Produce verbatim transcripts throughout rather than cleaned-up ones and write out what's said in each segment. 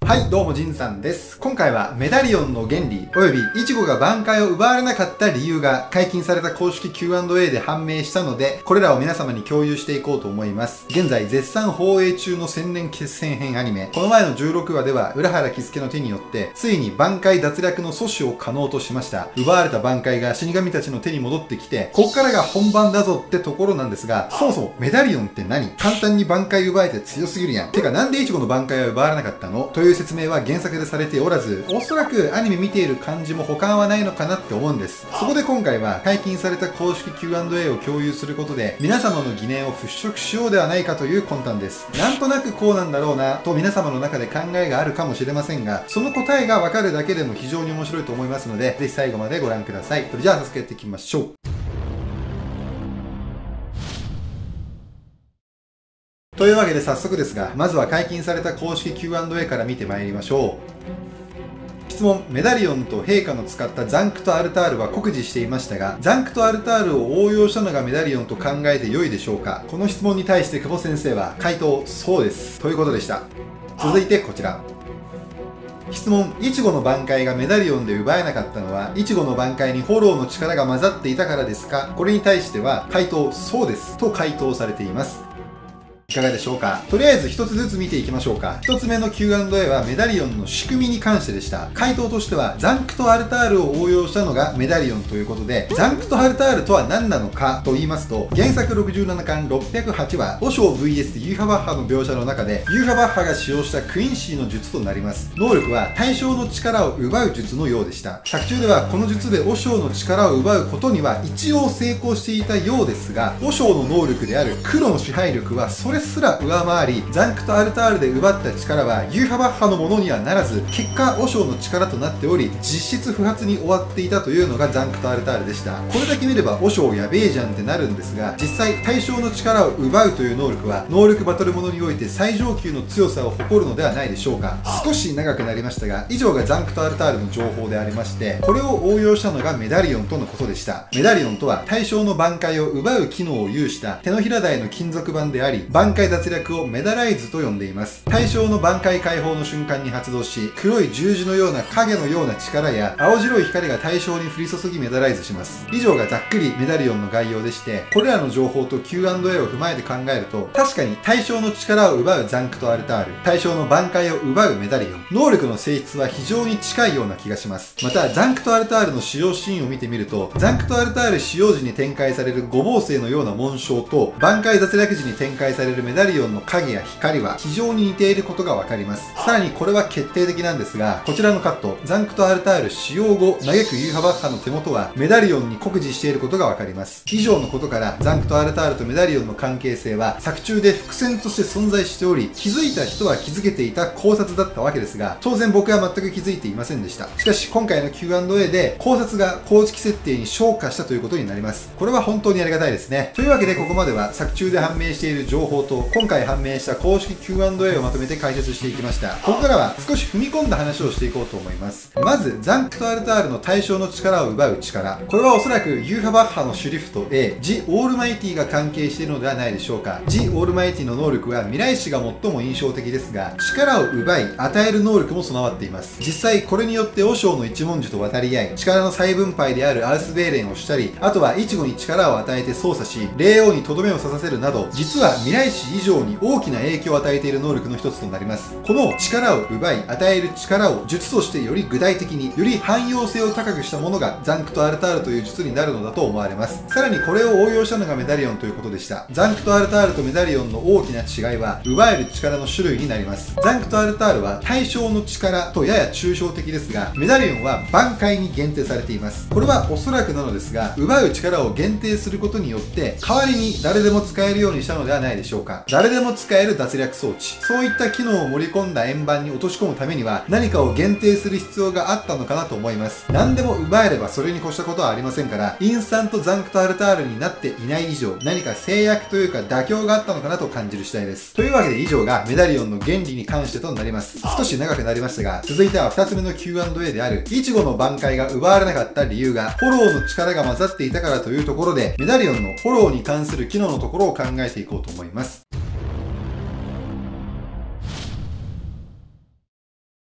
はい、どうもジンさんです。今回はメダリオンの原理およびイチゴが挽回を奪われなかった理由が解禁された公式 キューアンドエー で判明したので、これらを皆様に共有していこうと思います。現在絶賛放映中の千年決戦編アニメ。この前のじゅうろくわでは浦原喜助の手によってついに挽回脱落の阻止を可能としました。奪われた挽回が死神たちの手に戻ってきて、こっからが本番だぞってところなんですが、そもそもメダリオンって何？簡単に挽回奪えて強すぎるやん。てかなんでイチゴの挽回は奪われなかったの？という説明は原作でされておらず、おそらくアニメ見ている感じも補完はないのかなって思うんです。そこで今回は解禁された公式 キューアンドエー を共有することで皆様の疑念を払拭しようではないかという魂胆です。なんとなくこうなんだろうなと皆様の中で考えがあるかもしれませんが、その答えがわかるだけでも非常に面白いと思いますので、ぜひ最後までご覧ください。それじゃあ早速やっていきましょう。というわけで早速ですが、まずは解禁された公式 キューアンドエー から見てまいりましょう。質問。メダリオンと陛下の使ったザンクとアルタールは酷似していましたが、ザンクとアルタールを応用したのがメダリオンと考えて良いでしょうか？この質問に対して久保先生は回答、そうです。ということでした。続いてこちら。質問。イチゴの挽回がメダリオンで奪えなかったのは、イチゴの挽回にフォローの力が混ざっていたからですか？これに対しては回答、そうです。と回答されています。いかがでしょうか？とりあえず一つずつ見ていきましょうか。一つ目の キューアンドエー はメダリオンの仕組みに関してでした。回答としては、ザンクとアルタールを応用したのがメダリオンということで、ザンクとアルタールとは何なのかと言いますと、原作ろくじゅうななかんろっぴゃくはちわ、和尚 ブイエス ユーハバッハの描写の中で、ユーハバッハが使用したクインシーの術となります。能力は対象の力を奪う術のようでした。作中ではこの術で和尚の力を奪うことには一応成功していたようですが、和尚の能力である黒の支配力はそれすら上回り、ザンクとアルタールで奪った力はユーハバッハのものにはならず、結果和尚の力となっており、実質不発に終わっていたというのがザンクとアルタールでした。これだけ見れば和尚やべえじゃんってなるんですが、実際対象の力を奪うという能力は能力バトルものにおいて最上級の強さを誇るのではないでしょうか。少し長くなりましたが、以上がザンクとアルタールの情報でありまして、これを応用したのがメダリオンとのことでした。メダリオンとは対象の挽回を奪う機能を有した手のひら台の金属板であり、挽回脱落をメダライズと呼んでいます。対象の挽回解放の瞬間に発動し、黒い十字のような影のような力や青白い光が対象に降り注ぎメダライズします。以上がざっくりメダリオンの概要でして、これらの情報と キューアンドエー を踏まえて考えると、確かに対象の力を奪うザンクとアルタール、対象の挽回を奪うメダリオン、能力の性質は非常に近いような気がします。また、ザンクとアルタールの使用シーンを見てみると、ザンクとアルタール使用時に展開される五芒星のような紋章と、挽回脱落時に展開されるメダリオンの影や光は非常に似ていることがわかります。さらにこれは決定的なんですが、こちらのカット、ザンクとアルタール使用後、嘆くユーハバッハの手元はメダリオンに酷似していることがわかります。以上のことから、ザンクとアルタールとメダリオンの関係性は作中で伏線として存在しており、気づいた人は気づけていた考察だったわけですが、当然僕は全く気づいていませんでした。しかし今回の キューアンドエー で考察が公式設定に昇華したということになります。これは本当にありがたいですね。というわけでここまでは作中で判明している情報と今回判明した公式 キューアンドエー をまとめて解説していきました。ここからは少し踏み込んだ話をしていこうと思います。まず、ザンクとアルタールの対象の力を奪う力。これはおそらくユーハバッハのシュリフト A、ジ・オールマイティが関係しているのではないでしょうか。ジ・オールマイティの能力は未来史が最も印象的ですが、力を奪い、与える能力も備わっています。実際、これによって和尚の一文字と渡り合い、力の再分配であるアースベーレンをしたり、あとはイチゴに力を与えて操作し、霊王にとどめを刺させるなど、実は未来史以上に大きな影響を与えている能力の一つとなります。この力を奪い、与える力を術としてより具体的に、より汎用性を高くしたものがザンクとアルタールという術になるのだと思われます。さらにこれを応用したのがメダリオンということでした。ザンクとアルタールとメダリオンの大きな違いは、奪える力の種類になります。ザンクとアルタールは対象の力とやや抽象的ですが、メダリオンは挽回に限定されています。これはおそらくなのですが、奪う力を限定することによって、代わりに誰でも使えるようにしたのではないでしょうか。誰でも使える脱落装置。そういった機能を盛り込んだ円盤に落とし込むためには、何かを限定する必要があったのかなと思います。何でも奪えればそれに越したことはありませんから、インスタントザンクとアルタールになっていない以上、何か制約というか妥協があったのかなと感じる次第です。というわけで以上がメダリオンの原理に関してとなります。少し長くなりましたが、続いてはふたつめの キューアンドエー である、イチゴの挽回が奪われなかった理由が、フォローの力が混ざっていたからというところで、メダリオンのフォローに関する機能のところを考えていこうと思います。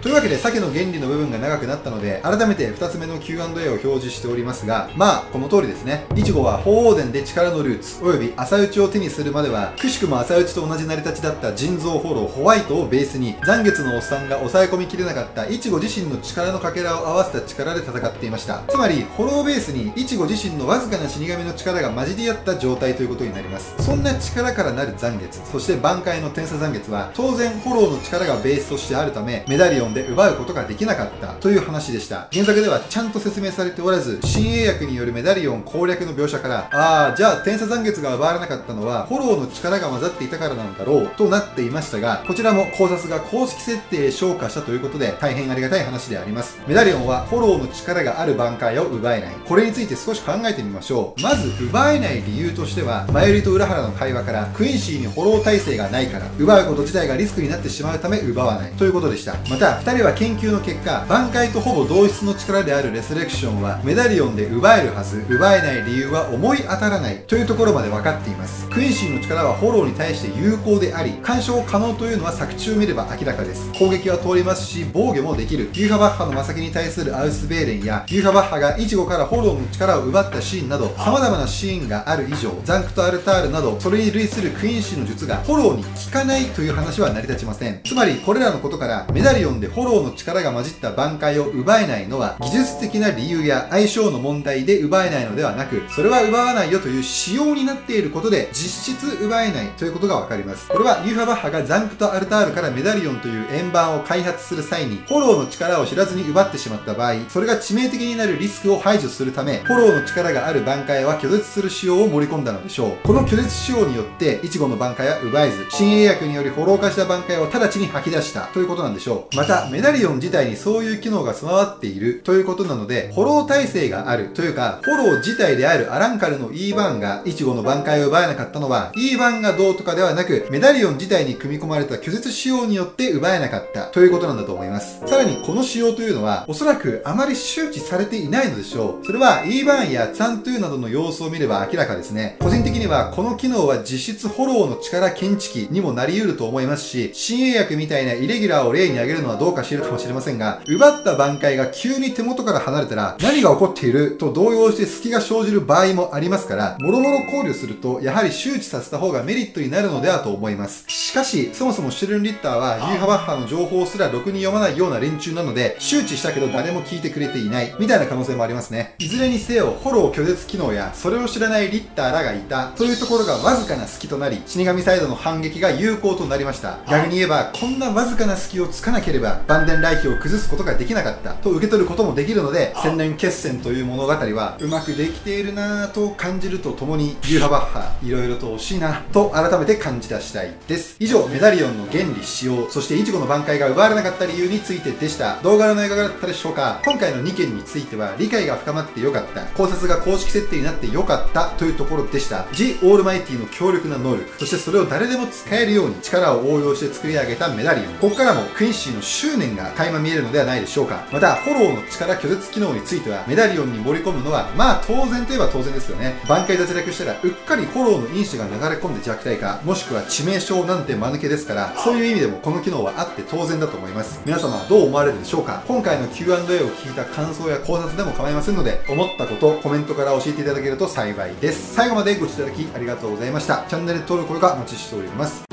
というわけで、鮭の原理の部分が長くなったので、改めてふたつめの キューアンドエー を表示しておりますが、まあ、この通りですね。イチゴは鳳凰伝で力のルーツ、および朝打ちを手にするまでは、くしくも朝打ちと同じ成り立ちだった人造フォローホワイトをベースに、残月のおっさんが抑え込みきれなかったイチゴ自身の力のかけらを合わせた力で戦っていました。つまり、フォローベースにイチゴ自身のわずかな死神の力が混じり合った状態ということになります。そんな力からなる残月、そして挽回の天差残月は、当然フォローの力がベースとしてあるため、メダリオンで奪うことができなかったという話でした。原作ではちゃんと説明されておらず、新英訳によるメダリオン攻略の描写から、ああ、じゃあ天差残月が奪われなかったのは、フォローの力が混ざっていたからなのだろうとなっていましたが、こちらも考察が公式設定へ昇華したということで、大変ありがたい話であります。メダリオンはフォローの力がある挽回を奪えない。これについて少し考えてみましょう。まず、奪えない理由としては、マユリと浦原の会話から、クインシーにフォロー耐性がないから、奪うこと自体がリスクになってしまうため奪わないということでした。また、ふたりは研究の結果、挽回とほぼ同質の力であるレスレクションは、メダリオンで奪えるはず、奪えない理由は思い当たらないというところまで分かっています。クインシーの力はフォローに対して有効であり、干渉可能というのは作中を見れば明らかです。攻撃は通りますし、防御もできる。ユーハバッハのマサキに対するアウスベーレンや、ユーハバッハがイチゴからフォローの力を奪ったシーンなど、様々なシーンがある以上、ザンクとアルタールなど、それに類するクインシーの術がフォローに効かないという話は成り立ちません。つまり、これらのことから、メダリオンでフォローの力が混じった挽回を奪えないのは、技術的な理由や相性の問題で奪えないのではなく、それは奪わないよという仕様になっていることで、実質奪えないということがわかります。これは、ユーハバッハがザンクとアルタールからメダリオンという円盤を開発する際に、フォローの力を知らずに奪ってしまった場合、それが致命的になるリスクを排除するため、フォローの力がある挽回は拒絶する仕様を盛り込んだのでしょう。この拒絶仕様によって、イチゴの挽回は奪えず、新英訳によりフォロー化した挽回を直ちに吐き出したということなんでしょう。また、メダリオン自体にそういう機能が備わっているということなので、フォロー耐性があるというか、フォロー自体であるアランカルの E バーンがイチゴの挽回を奪えなかったのは、E バーンがどうとかではなく、メダリオン自体に組み込まれた拒絶仕様によって奪えなかったということなんだと思います。さらに、この仕様というのは、おそらくあまり周知されていないのでしょう。それは E バーンやツァントゥーなどの様子を見れば明らかですね。個人的には、この機能は実質フォローの力検知器にもなり得ると思いますし、新英訳みたいなイレギュラーを例に挙げるのはどうか知るかもしれませんが、奪った挽回が急に手元から離れたら、何が起こっていると動揺して隙が生じる場合もありますから、もろもろ考慮すると、やはり周知させた方がメリットになるのではと思います。しかし、そもそもシュルンリッターは、ユーハバッハの情報すらろくに読まないような連中なので、周知したけど誰も聞いてくれていない、みたいな可能性もありますね。いずれにせよ、フォロー拒絶機能や、それを知らないリッターらがいた、というところがわずかな隙となり、死神サイドの反撃が有効となりました。逆に言えば、こんなわずかな隙をつかなければ、バンデン来賓を崩すことができなかった、と受け取ることもできるので、千年決戦という物語は、うまくできているなぁと感じるとともに、ユーハバッハ、いろいろと惜しいな、と改めて感じ出したいです。以上、メダリオンの原理使用、そしてイチゴの挽回が奪われなかった理由についてでした。動画の映画だったでしょうか？今回のにけんについては、理解が深まってよかった、考察が公式設定になってよかったというところでした。ジ・オールマイティの強力な能力、そしてそれを誰でも使えるように力を応用して作り上げたメダリオン。ここからもクインシーの執念が垣間見えるのではないでしょうか。また、フォローの力拒絶機能については、メダリオンに盛り込むのは、まあ当然といえば当然ですよね。挽回脱落したら、うっかりフォローの因子が流れ込んで弱体化、もしくは致命傷なんて間抜けですから、そういう意味でもこの機能はあって当然だと思います。皆様はどう思われるでしょうか？今回の キューアンドエー を聞いた感想や考察でも構いませんので、思ったこと、コメントから教えていただけると幸いです。最後までご視聴いただきありがとうございました。チャンネル登録がお待ちしております。